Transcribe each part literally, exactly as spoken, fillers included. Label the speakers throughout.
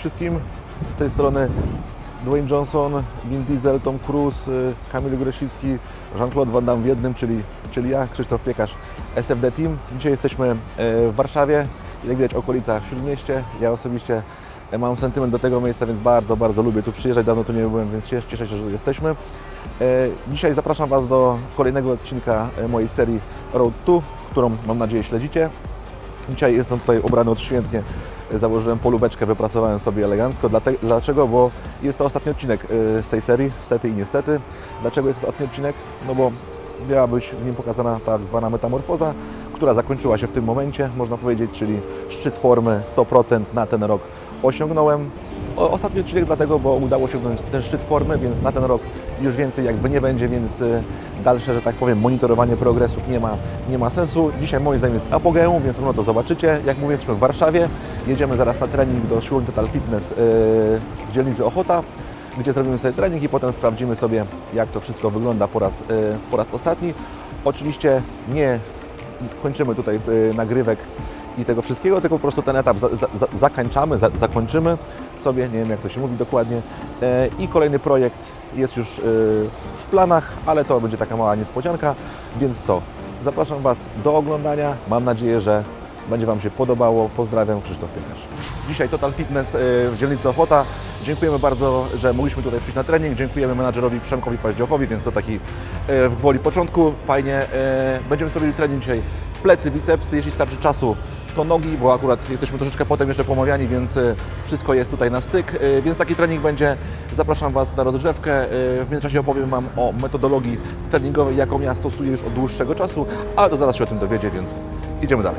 Speaker 1: wszystkim, z tej strony Dwayne Johnson, Vin Diesel, Tom Cruise, Kamil Grosicki, Jean-Claude Van Damme w jednym, czyli, czyli ja, Krzysztof Piekarz, S F D Team. Dzisiaj jesteśmy w Warszawie, jak widać okolica Śródmieście. Ja osobiście mam sentyment do tego miejsca, więc bardzo, bardzo lubię tu przyjeżdżać. Dawno tu nie byłem, więc cieszę się, że jesteśmy. Dzisiaj zapraszam Was do kolejnego odcinka mojej serii Road to, którą mam nadzieję śledzicie. Dzisiaj jestem tutaj ubrany odświętnie. Założyłem polubeczkę, wypracowałem sobie elegancko. Dlaczego? Bo jest to ostatni odcinek z tej serii, stety i niestety. Dlaczego jest to ostatni odcinek? No bo miała być w nim pokazana tak zwana metamorfoza, która zakończyła się w tym momencie, można powiedzieć, czyli szczyt formy sto procent na ten rok osiągnąłem. Ostatni odcinek dlatego, bo udało się osiągnąć ten szczyt formy, więc na ten rok już więcej jakby nie będzie, więc dalsze, że tak powiem, monitorowanie progresów nie ma, nie ma sensu. Dzisiaj moim zdaniem jest apogeum, więc no to zobaczycie. Jak mówię, jesteśmy w Warszawie, jedziemy zaraz na trening do siłowni Total Fitness w dzielnicy Ochota, gdzie zrobimy sobie trening i potem sprawdzimy sobie, jak to wszystko wygląda po raz, po raz ostatni. Oczywiście nie kończymy tutaj nagrywek i tego wszystkiego, tylko po prostu ten etap za, za, zakończamy, za, zakończymy sobie, nie wiem jak to się mówi dokładnie. E, I kolejny projekt jest już e, w planach, ale to będzie taka mała niespodzianka, więc co? Zapraszam Was do oglądania, mam nadzieję, że będzie Wam się podobało. Pozdrawiam, Krzysztof Piekarz. Dzisiaj Total Fitness e, w dzielnicy Ochota. Dziękujemy bardzo, że mogliśmy tutaj przyjść na trening. Dziękujemy menadżerowi Przemkowi Paździochowi, więc to taki e, w gwoli początku. Fajnie. E, będziemy sobie trening dzisiaj plecy, bicepsy, jeśli starczy czasu, to nogi, bo akurat jesteśmy troszeczkę potem jeszcze pomawiani, więc wszystko jest tutaj na styk. Więc taki trening będzie. Zapraszam Was na rozgrzewkę. W międzyczasie opowiem Wam o metodologii treningowej, jaką ja stosuję już od dłuższego czasu, ale to zaraz się o tym dowiedzie, więc idziemy dalej.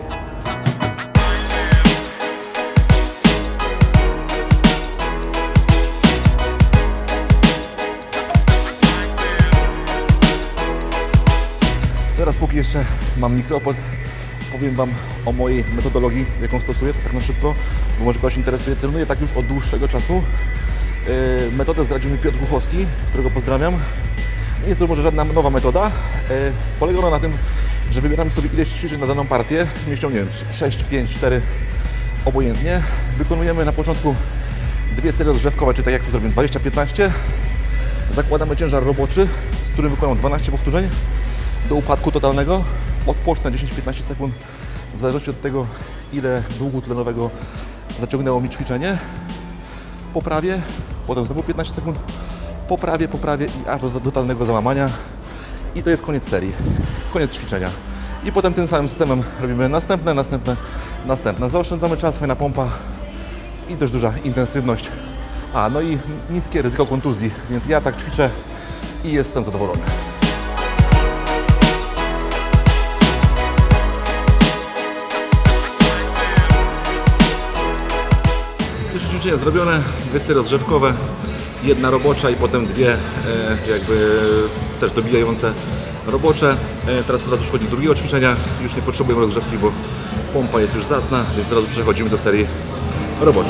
Speaker 1: Teraz póki jeszcze mam mikrofon, powiem Wam o mojej metodologii, jaką stosuję, to tak na szybko, bo może kogoś interesuje. Trenuję tak już od dłuższego czasu. Yy, metodę zdradził mi Piotr Głuchowski, którego pozdrawiam. Nie jest to może żadna nowa metoda. Yy, polega ona na tym, że wybieramy sobie ileś ćwiczeń na daną partię, mięśnią, nie wiem, sześć, pięć, cztery, obojętnie. Wykonujemy na początku dwie serie rozgrzewkowe, czyli tak jak tu zrobimy, dwadzieścia piętnaście. Zakładamy ciężar roboczy, z którym wykonam dwanaście powtórzeń do upadku totalnego. Odpocznę dziesięć do piętnastu sekund, w zależności od tego, ile długu tlenowego zaciągnęło mi ćwiczenie. Poprawię, potem znowu piętnaście sekund, poprawię, poprawię i aż do, do totalnego załamania. I to jest koniec serii, koniec ćwiczenia. I potem tym samym systemem robimy następne, następne, następne. Zaoszczędzamy czas, fajna pompa i dość duża intensywność. A, no i niskie ryzyko kontuzji, więc ja tak ćwiczę i jestem zadowolony. Ćwiczenia zrobione, dwie serie rozgrzewkowe, jedna robocza i potem dwie e, jakby też dobijające robocze. E, teraz od razu przechodzimy do drugiego ćwiczenia, już nie potrzebujemy rozgrzewki, bo pompa jest już zacna, więc od razu przechodzimy do serii roboczej.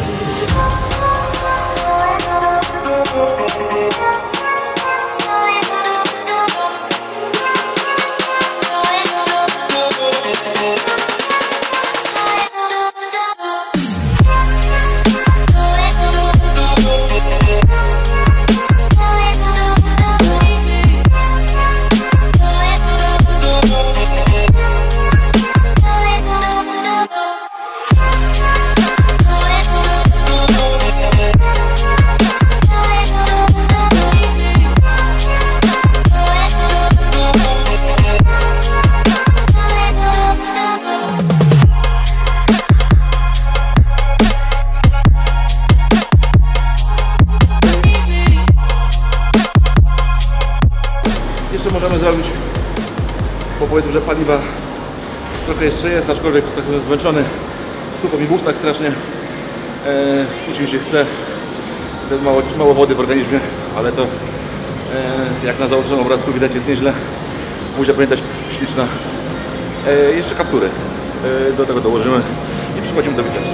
Speaker 1: Jeszcze możemy zrobić, bo powiedzmy, że paliwa trochę jeszcze jest, aczkolwiek tak zmęczony, stukał mi w ustach strasznie, eee, pić mi się chce, mało, mało wody w organizmie, ale to eee, jak na założonym obrazku widać jest nieźle, buzia powinna być śliczna. Eee, jeszcze kaptury eee, do tego dołożymy i przechodzimy do bicepsu.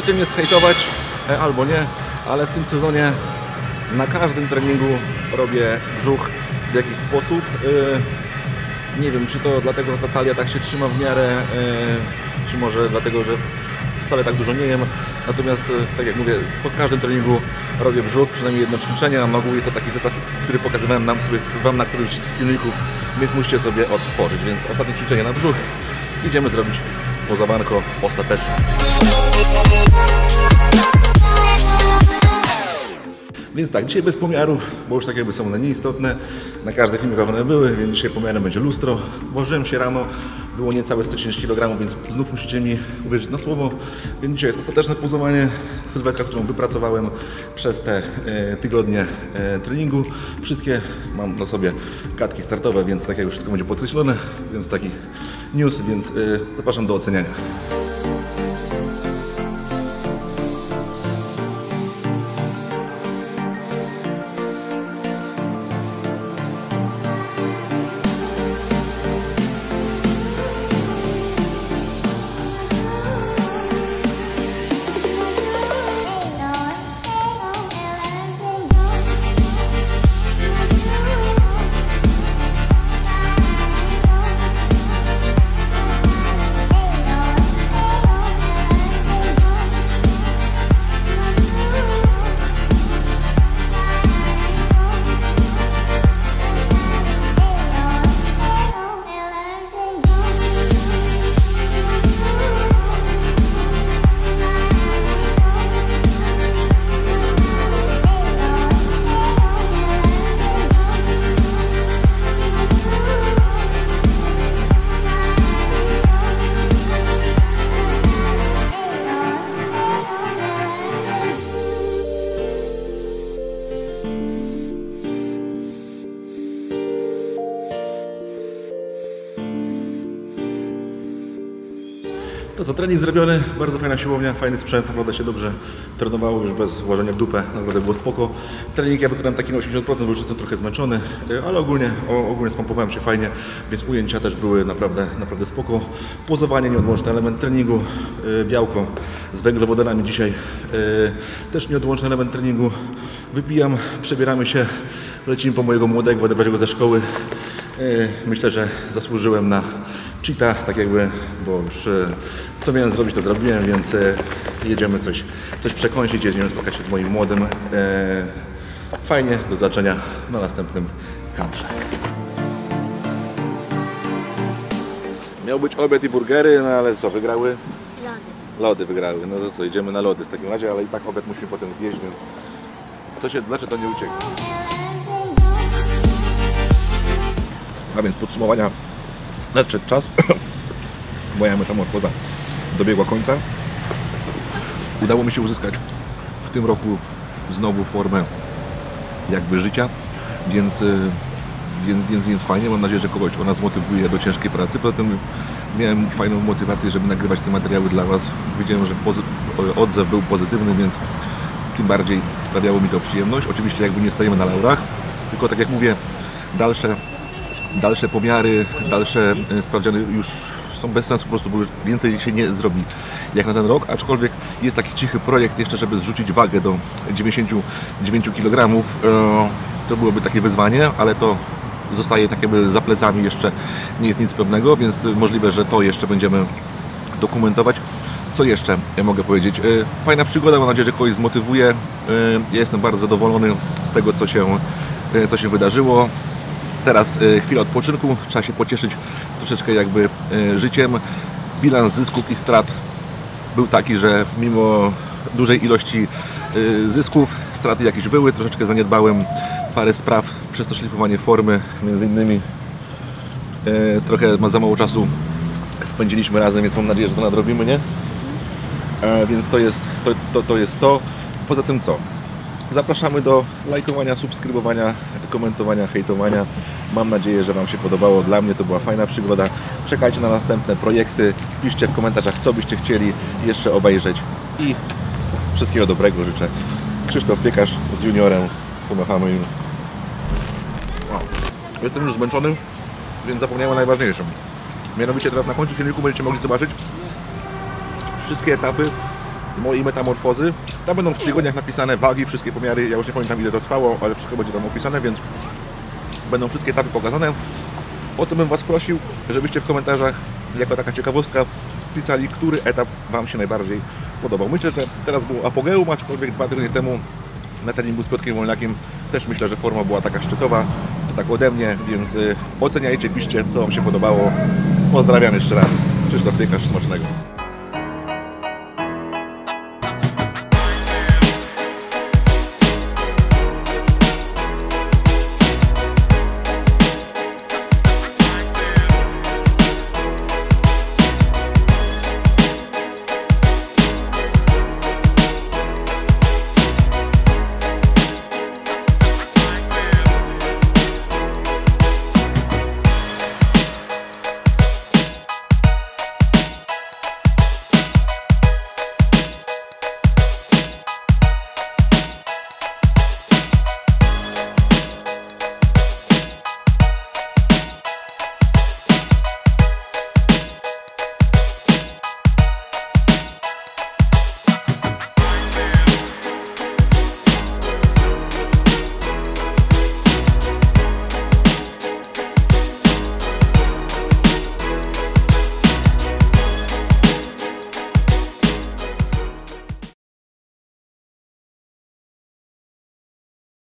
Speaker 1: Możecie mnie zhejtować albo nie, ale w tym sezonie na każdym treningu robię brzuch w jakiś sposób. Nie wiem, czy to dlatego, że ta talia tak się trzyma w miarę, czy może dlatego, że wcale tak dużo nie jem. Natomiast, tak jak mówię, po każdym treningu robię brzuch, przynajmniej jedno ćwiczenie, a na ogół jest to taki zestaw, który pokazywałem nam, który, Wam na którymś z filmików, więc musicie sobie otworzyć. Więc ostatnie ćwiczenie na brzuch idziemy zrobić pozawanko ostateczne. Więc tak, dzisiaj bez pomiarów, bo już tak jakby są one nieistotne. Na każdych filmikach one były, więc dzisiaj pomiarem będzie lustro. Włożyłem się rano, było niecałe sto dziesięć kilogramów, więc znów musicie mi uwierzyć na słowo. Więc dzisiaj jest ostateczne pozowanie, sylwetka, którą wypracowałem przez te e, tygodnie e, treningu. Wszystkie mam na sobie kartki startowe, więc tak jak wszystko będzie podkreślone, więc taki news, więc e, zapraszam do oceniania. To co, trening zrobiony, bardzo fajna siłownia, fajny sprzęt, naprawdę się dobrze trenowało, już bez łażenia w dupę, naprawdę było spoko. Trening ja wykonałem taki na osiemdziesiąt procent, bo już jestem trochę zmęczony, ale ogólnie, ogólnie spompowałem się fajnie, więc ujęcia też były naprawdę, naprawdę spoko. Pozowanie, nieodłączny element treningu, białko z węglowodanami dzisiaj, też nieodłączny element treningu. Wypijam, przebieramy się, lecimy po mojego młodego, odebrać go ze szkoły. Myślę, że zasłużyłem na cheata, tak jakby, bo już co miałem zrobić, to zrobiłem, więc jedziemy coś, coś przekąsić, jedziemy spotkać się z moim młodym. Fajnie, do zobaczenia na następnym kadrze. Miał być obiad i burgery, no ale co, wygrały? Lody. Lody wygrały, no to co, idziemy na lody w takim razie, ale i tak obiad musimy potem zjeść, więc to się, znaczy to nie ucieknie. A więc podsumowania, nadszedł czas, moja metamorfoza dobiegła końca. Udało mi się uzyskać w tym roku znowu formę jakby życia, więc, więc, więc, więc fajnie, mam nadzieję, że kogoś ona zmotywuje do ciężkiej pracy. Poza tym miałem fajną motywację, żeby nagrywać te materiały dla Was. Wiedziałem, że odzew był pozytywny, więc tym bardziej sprawiało mi to przyjemność. Oczywiście jakby nie stajemy na laurach, tylko tak jak mówię, dalsze Dalsze pomiary, dalsze sprawdziany już są bez sensu, po prostu, bo już więcej się nie zrobi jak na ten rok, aczkolwiek jest taki cichy projekt jeszcze, żeby zrzucić wagę do dziewięćdziesięciu dziewięciu kilogramów. To byłoby takie wyzwanie, ale to zostaje tak jakby za plecami, jeszcze nie jest nic pewnego, więc możliwe, że to jeszcze będziemy dokumentować. Co jeszcze ja mogę powiedzieć? Fajna przygoda, mam nadzieję, że kogoś zmotywuje. Ja jestem bardzo zadowolony z tego, co się, co się wydarzyło. Teraz y, chwila odpoczynku, trzeba się pocieszyć troszeczkę jakby y, życiem. Bilans zysków i strat był taki, że mimo dużej ilości y, zysków, straty jakieś były, troszeczkę zaniedbałem parę spraw przez to szlifowanie formy, między innymi y, trochę ma za mało czasu spędziliśmy razem, więc mam nadzieję, że to nadrobimy, nie? E, więc to jest to, to, to jest to. Poza tym co? Zapraszamy do lajkowania, subskrybowania, komentowania, hejtowania. Mam nadzieję, że Wam się podobało. Dla mnie to była fajna przygoda. Czekajcie na następne projekty. Piszcie w komentarzach, co byście chcieli jeszcze obejrzeć. I wszystkiego dobrego życzę. Krzysztof Piekarz z juniorem. Pomachamy im. Wow. Jestem już zmęczony, więc zapomniałem o najważniejszym. Mianowicie teraz na końcu filmiku będziecie mogli zobaczyć wszystkie etapy mojej metamorfozy. Tam będą w tygodniach napisane wagi, wszystkie pomiary, ja już nie pamiętam ile to trwało, ale wszystko będzie tam opisane, więc będą wszystkie etapy pokazane. O to bym Was prosił, żebyście w komentarzach, jako taka ciekawostka, pisali, który etap Wam się najbardziej podobał. Myślę, że teraz był apogeum, aczkolwiek dwa tygodnie temu na treningu z Piotrkiem Wolniakiem też myślę, że forma była taka szczytowa, to tak ode mnie, więc oceniajcie, piszcie, co Wam się podobało. Pozdrawiam jeszcze raz. Krzysztof Piekarz, smacznego.